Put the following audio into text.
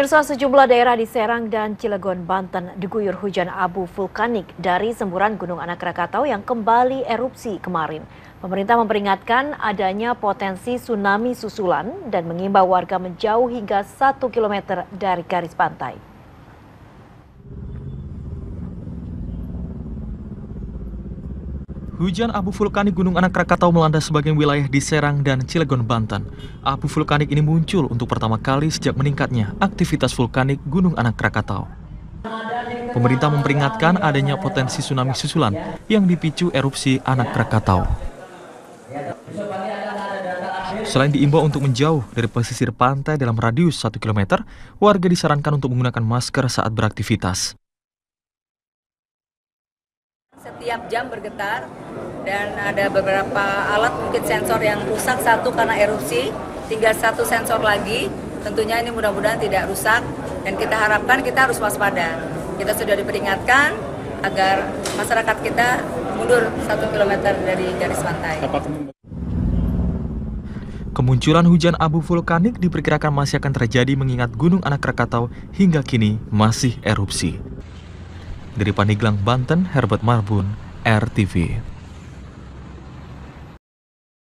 Pemirsa, sejumlah daerah di Serang dan Cilegon, Banten diguyur hujan abu vulkanik dari semburan Gunung Anak Krakatau yang kembali erupsi kemarin. Pemerintah memperingatkan adanya potensi tsunami susulan dan mengimbau warga menjauh hingga 1 km dari garis pantai. Hujan abu vulkanik Gunung Anak Krakatau melanda sebagian wilayah di Serang dan Cilegon, Banten. Abu vulkanik ini muncul untuk pertama kali sejak meningkatnya aktivitas vulkanik Gunung Anak Krakatau. Pemerintah memperingatkan adanya potensi tsunami susulan yang dipicu erupsi Anak Krakatau. Selain diimbau untuk menjauh dari pesisir pantai dalam radius 1 km, warga disarankan untuk menggunakan masker saat beraktivitas. Setiap jam bergetar dan ada beberapa alat mungkin sensor yang rusak, satu karena erupsi, tinggal satu sensor lagi. Tentunya ini mudah-mudahan tidak rusak dan kita harapkan kita harus waspada. Kita sudah diperingatkan agar masyarakat kita mundur 1 km dari garis pantai. Kemunculan hujan abu vulkanik diperkirakan masih akan terjadi mengingat Gunung Anak Krakatau hingga kini masih erupsi. Dari Pandeglang, Banten, Herbert Marbun, RTV.